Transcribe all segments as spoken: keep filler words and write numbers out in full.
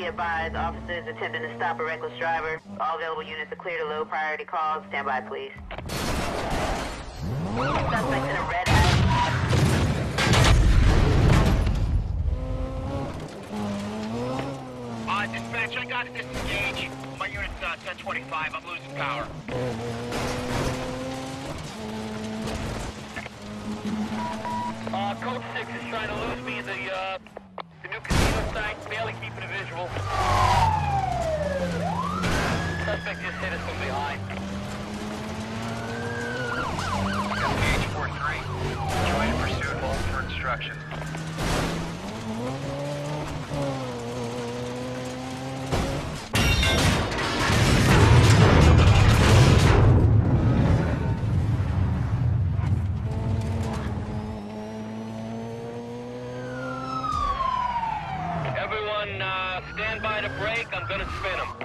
Be advised, officers attempting to stop a reckless driver. All available units are clear to low priority calls. Stand by, please. Suspect in a red eye. Uh, dispatch, I got to disengage. My unit's uh, ten twenty-five. I'm losing power. Uh, Code six is trying to lose me in the, uh, the new casino site. Barely keeping a visual. Suspect just hit us from behind. Engage four three. Join in pursuit. Hold for instruction. Everyone, uh, stand by to brake. I'm gonna spin them.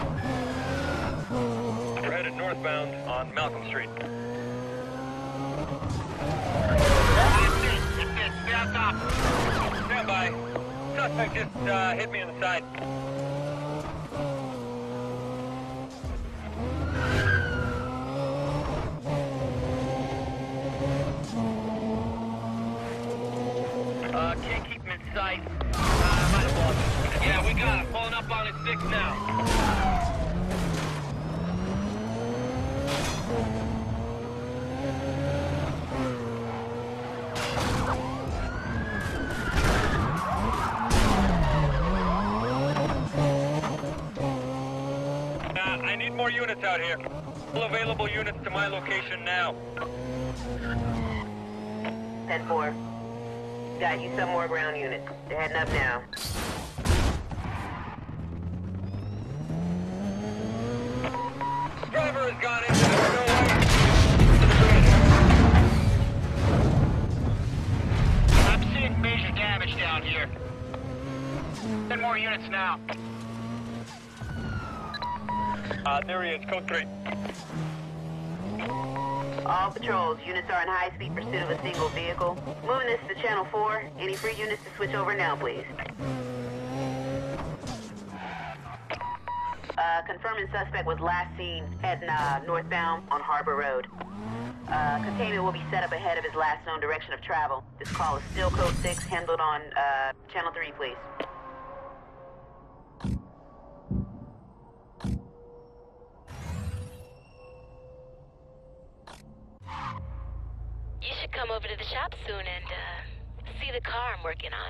We're headed northbound on Malcolm Street. That's it. That's it. Stay on top. Stand by. Suspect just uh, hit me in the side. Uh, can't keep him in sight. Uh, might have lost him. Yeah, we got him. Pulling up on his six now. Uh, I need more units out here. All available units to my location now. ten four. Got you some more ground units. They're heading up now. Driver has gone into the doorway. I'm seeing major damage down here. Ten more units now. Uh, there he is, code three. All patrols, units are in high-speed pursuit of a single vehicle. Moving this to channel four. Any free units to switch over now, please. Uh, confirming suspect was last seen heading uh, northbound on Harbor Road. Uh, containment will be set up ahead of his last known direction of travel. This call is still code six, handled on uh, channel three, please. You should come over to the shop soon and, uh, see the car I'm working on.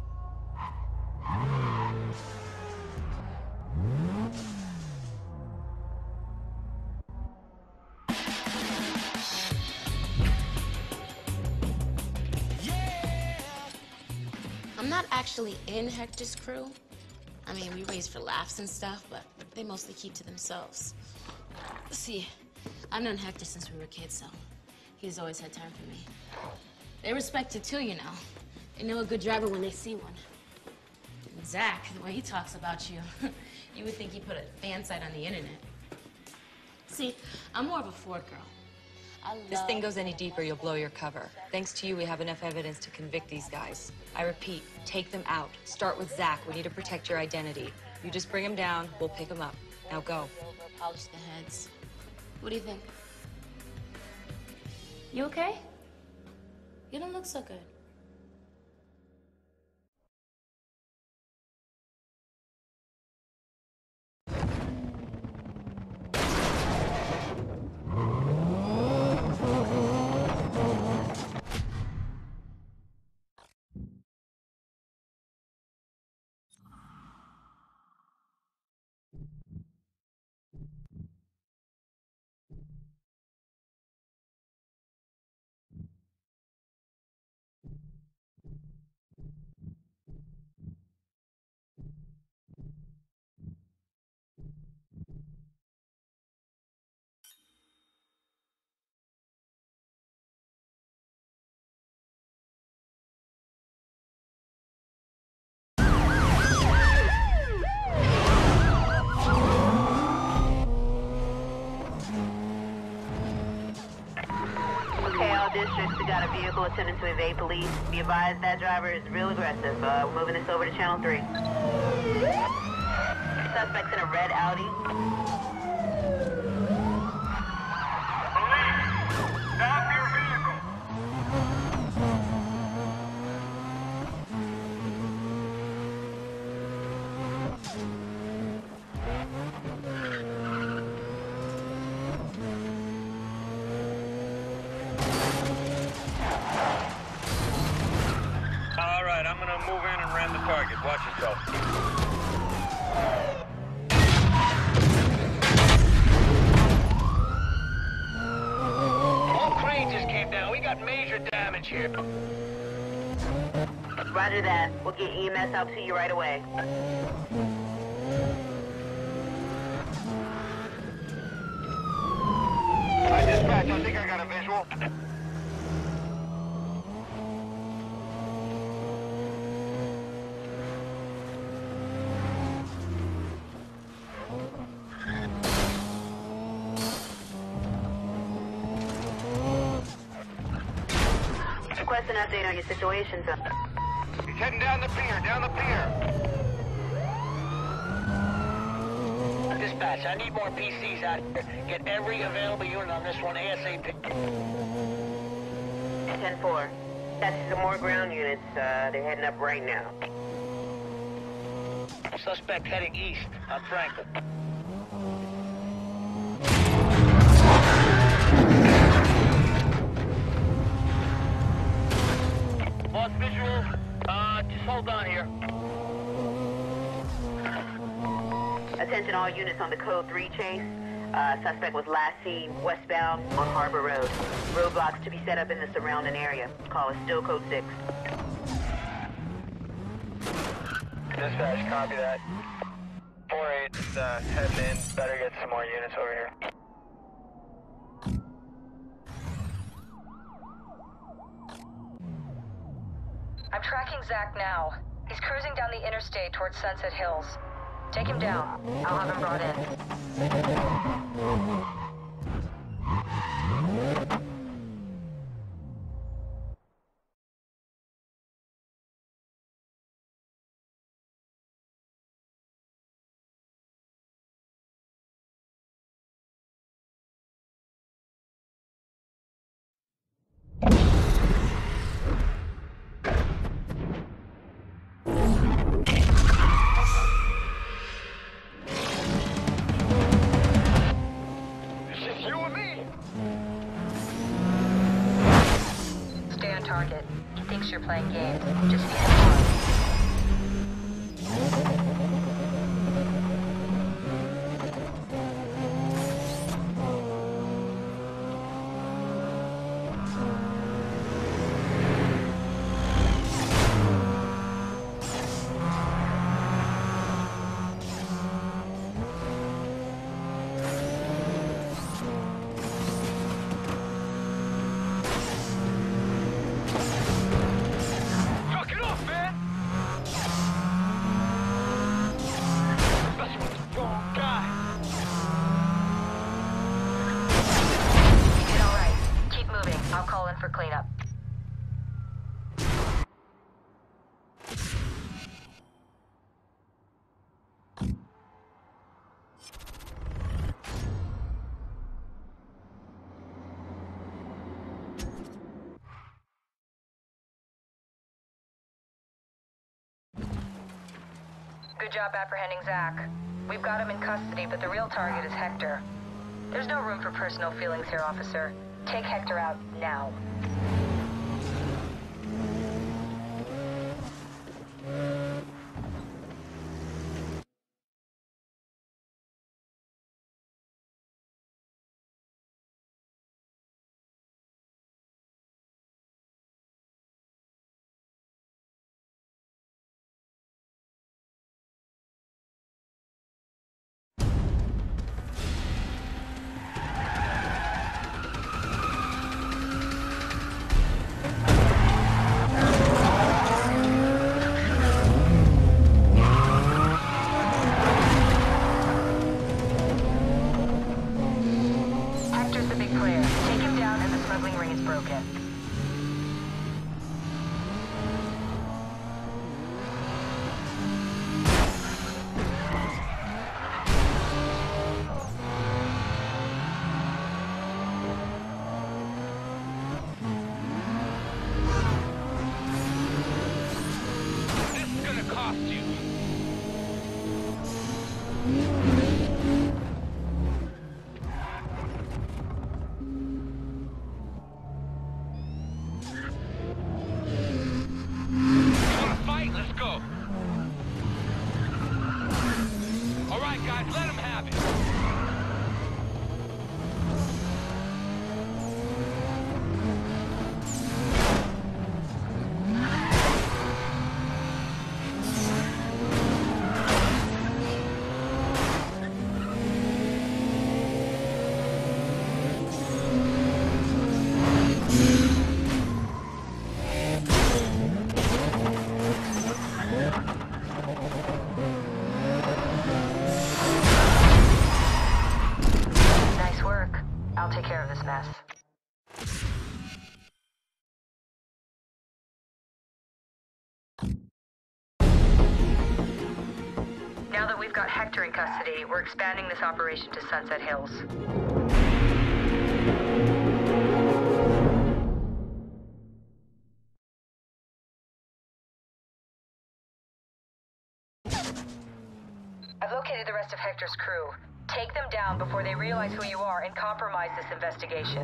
I'm not actually in Hector's crew. I mean, we race for laughs and stuff, but they mostly keep to themselves. See, I've known Hector since we were kids, so he's always had time for me. They respect it too, you know. They know a good driver when they see one. And Zach, the way he talks about you, you would think he put a fan site on the internet. See, I'm more of a Ford girl. I love This thing goes any deeper, you'll blow your cover. Thanks to you, we have enough evidence to convict these guys. I repeat, take them out. Start with Zach. We need to protect your identity. You just bring him down, we'll pick him up. Now go. Polish the heads. What do you think? You okay? You don't look so good. Districts that got a vehicle attempting to evade police. Be advised that driver is real aggressive. Uh, we're moving this over to channel three. suspects in a red Audi. Police, stop your vehicle. All right, I'm gonna move in and ram the target. Watch yourself. All cranes just came down. We got major damage here. Roger that. We'll get E M S out to you right away. Hi, dispatch. I think I got a visual. Request an update on your situation, sir. He's heading down the pier, down the pier. Dispatch, I need more P Cs out here. Get every available unit on this one ASAP. ten four. That's some more ground units. Uh, they're heading up right now. Suspect heading east on Franklin. Lost visual. Uh, just hold on here. Attention all units on the Code three chase. Uh, suspect was last seen westbound on Harbor Road. Roadblocks to be set up in the surrounding area. Call is still Code six. Dispatch, copy that. four eight, uh, heading in. Better get some more units over here. I'm tracking Zach now. He's cruising down the interstate towards Sunset Hills. Take him down. I'll have him brought in. Stay on target. He thinks you're playing games. Just feed him hard. For cleanup. Good job apprehending Zach. We've got him in custody, but the real target is Hector. There's no room for personal feelings here, officer. Take Hector out now. I'll take care of this mess. Now that we've got Hector in custody, we're expanding this operation to Sunset Hills. I've located the rest of Hector's crew. Take them down before they realize who you are and compromise this investigation.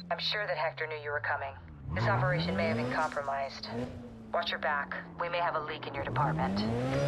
I'm sure that Hector knew you were coming. This operation may have been compromised. Watch your back. We may have a leak in your department.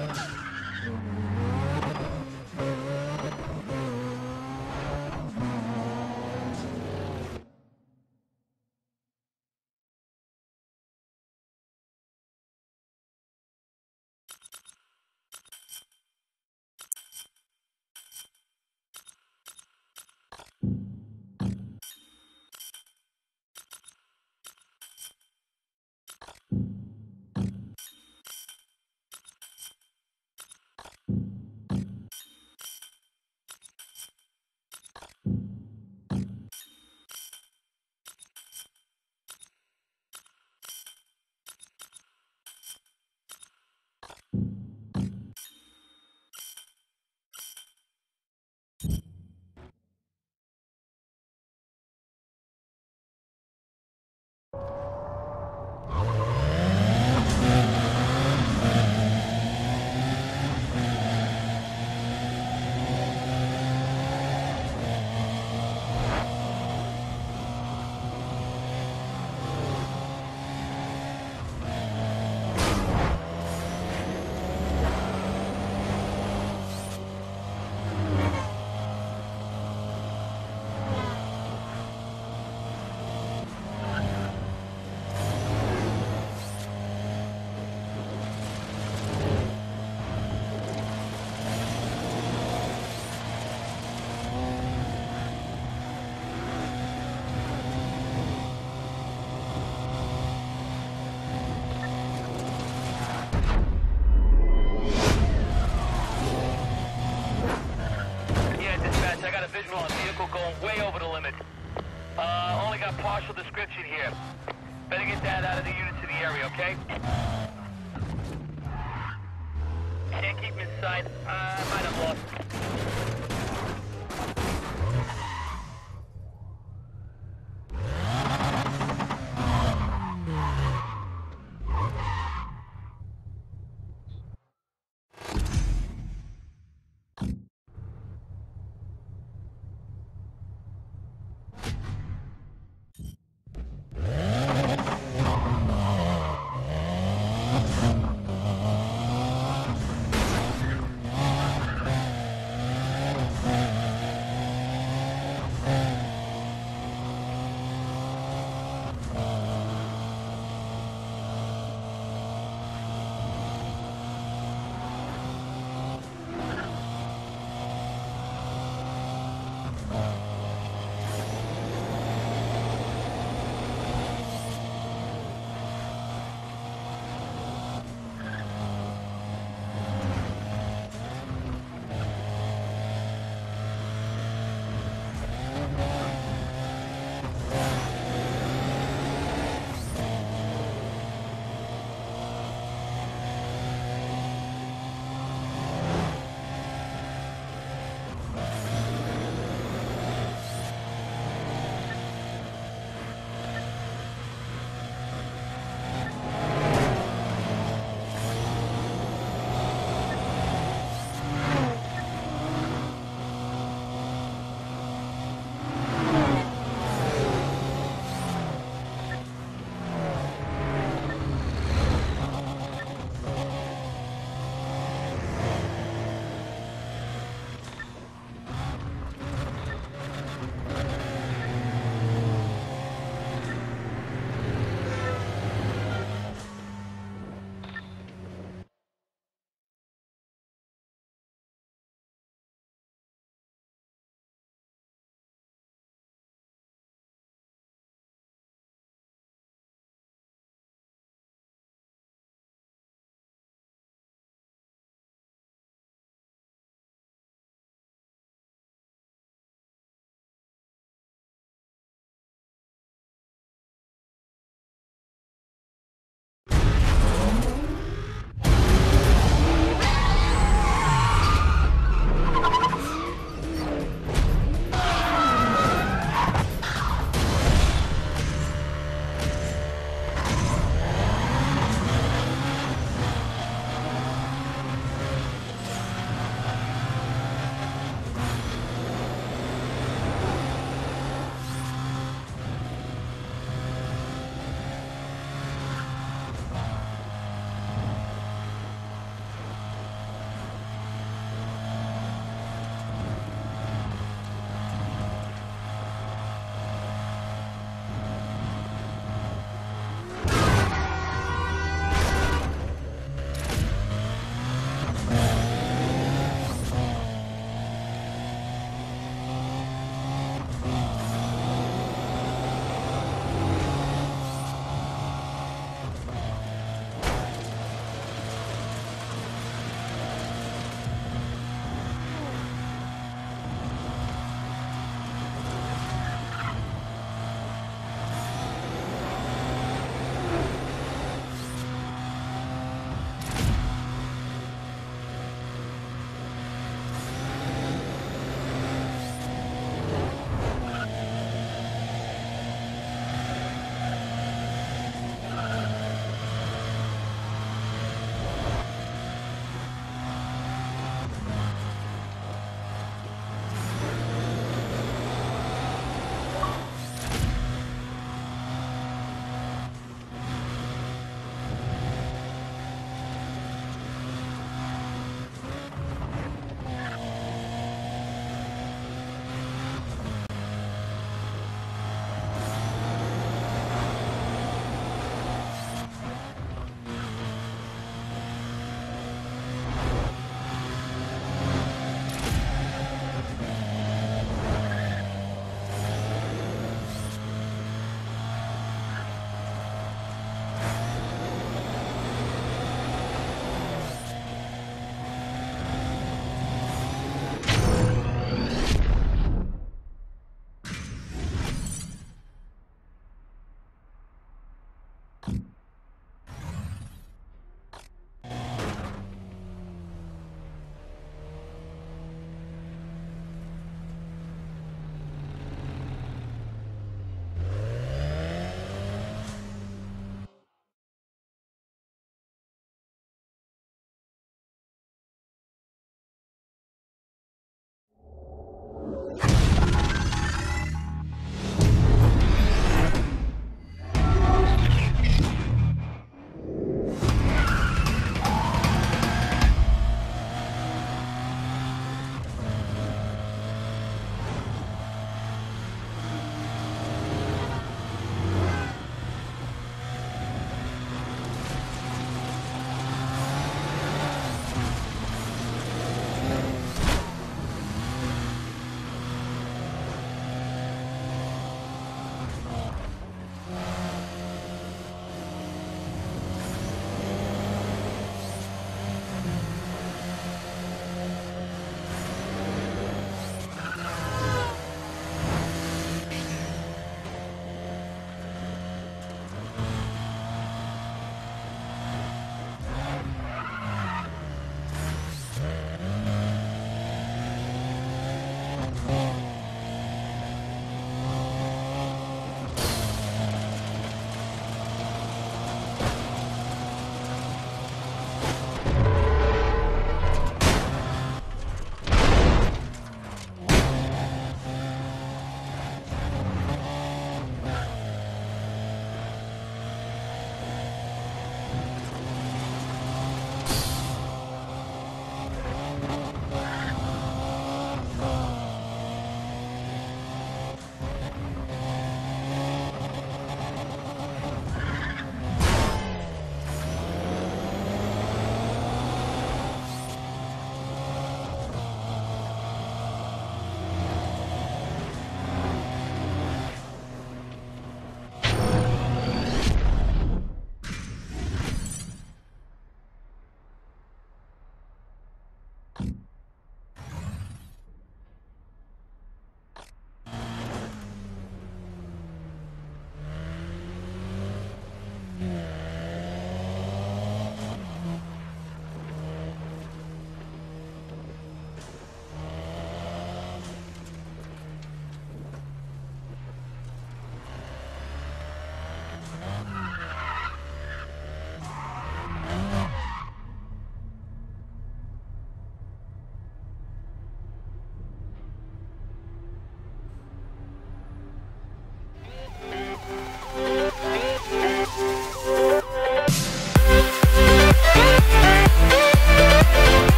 Going way over the limit. Uh, only got partial description here. Better get that out of the units in the area, okay? Can't keep him inside. Uh, I might have lost him.